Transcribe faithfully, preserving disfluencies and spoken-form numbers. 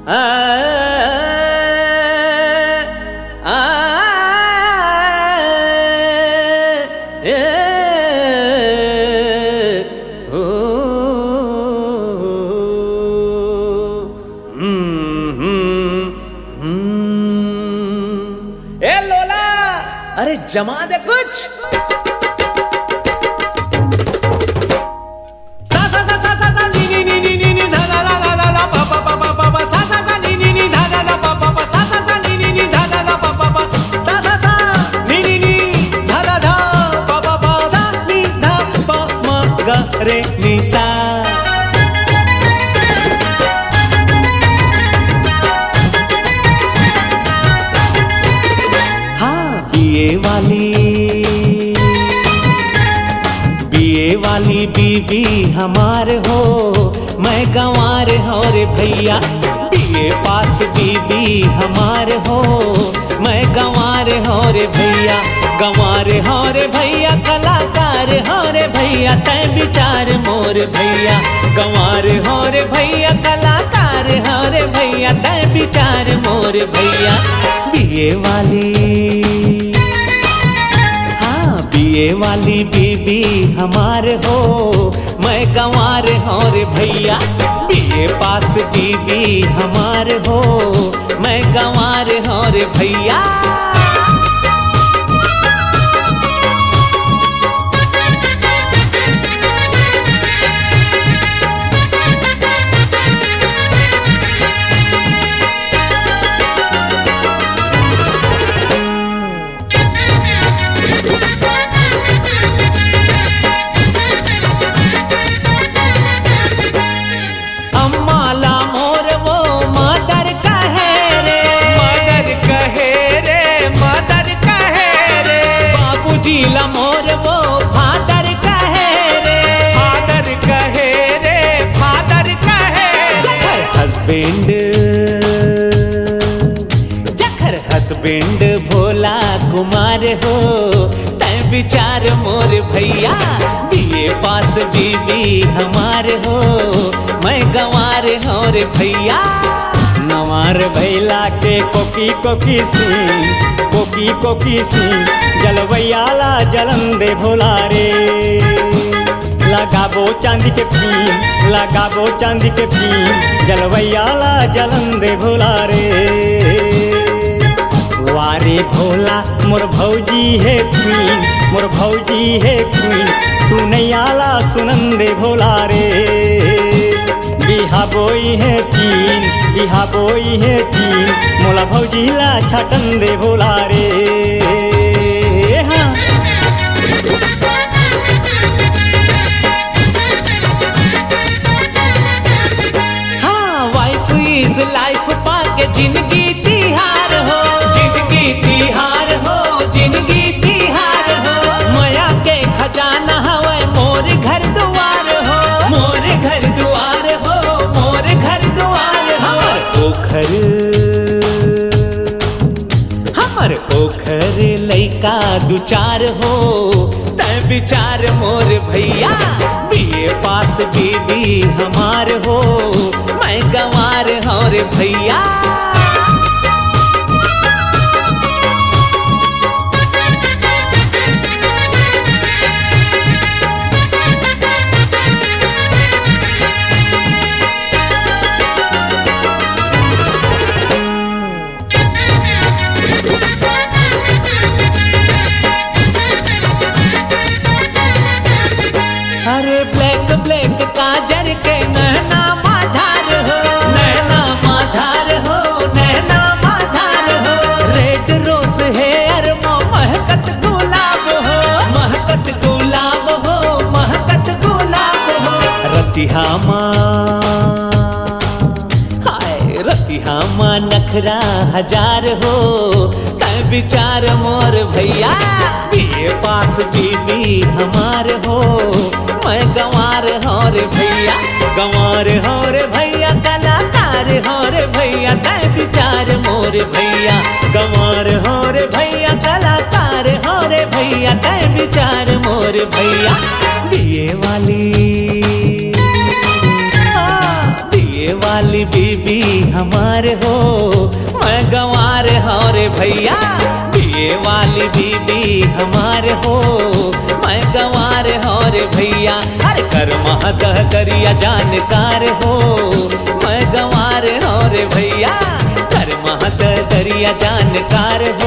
आ, आ, ए, ओ, ए लोला, अरे जमा दे कुछ। रे निसा हाँ बीए वाली बीए वाली बीबी हमार हो, मैं गंवार हो रे भैया। बीए पास बीबी हमार हो, मैं गंवार हो रे भैया। गंवार हो रे भैया, कलाकार हो रे भैया, तय विचार मोर भैया। गंवार हो रे भैया, कलाकार हो रे भैया, तय विचार मोर भैया। बीए वाली हाँ बीए वाली बीबी हमार हो, मैं गंवार हो रे भैया। बीए पास बीबी हमार हो, मैं गंवार हो रे भैया। जीला मोर वो फादर कहे रे, फादर कहे रे, फादर कहे। जखर हस्बैंड जखर हस्बैंड भोला कुमार हो, तय विचार मोर भैया। बीए पास बीबी हमार हो, मैं गंवार हो रे भैया। नवार भैला के कोकी कोकी सिंह, कोकी कोकी सिंह, जलवैयाला जलन दे भोला रे। लगाबो चांदी के फीम, लगाबो चांदी के फीम, जलवैयाला जलन दे भोला रे। वारे भोला मोर भौजी है क्वीन, मोर भौजी है क्वीन, सुनैयाला सुनन दे भोला रे। बिहा बोई है चीन, बिहा बोई है चीन, मोला भौजीला छटन दे भोला रे। हाँ वाइफ इज लाइफ पाके जिंदगी तिहार हो, जिंदगी तिहार हो, जिंदगी तिहार हो। माया के खजाना हवे मोर घर दुआर हो, मोर घर दुआर हो, मोर घर दुआर। हमर ओखर हमर ओखर लइका दुचार हो, तय विचार मोर भैया। बीए पास बीबी हमार हो, मैं गंवार हो रे भैया। अरे ब्लैक ब्लैक काजर के नैना माधार हो, नैना माधार हो, नैना माधार हो। रेड रोज हेयर मो महकत गुलाब हो, महकत गुलाब हो, महकत गुलाब हो। रतिहा माँ हाय रतिहा माँ नखरा हजार हो, तय विचार मोर भैया। बीए पास बीबी हमार हो, मैं गंवार हो रे भैया। गंवार हो रे भैया, कलाकार हो रे भैया, तय विचार मोर भैया। गंवार हो रे भैया, कलाकार हो रे भैया, तय विचार मोर भैया। बीए वाली वाली बीबी हमारे हो, मैं गंवार हो रे भैया। बीए वाली बीबी हमारे हो, मैं गंवार हो रे भैया। अरे कर महदह करिया जानकार हो, मैं गंवार हो रे भैया। कर महदह करिया जानकार